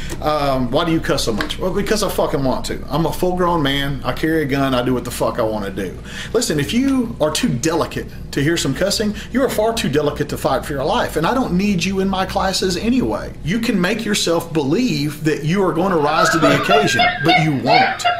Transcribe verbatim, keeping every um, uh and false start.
Um, why do you cuss so much? Well, because I fucking want to. I'm a full-grown man. I carry a gun. I do what the fuck I want to do. Listen, if you are too delicate to hear some cussing, you are far too delicate to fight for your life. And I don't need you in my classes anyway. You can make yourself believe that you are going to rise to the occasion, but you won't.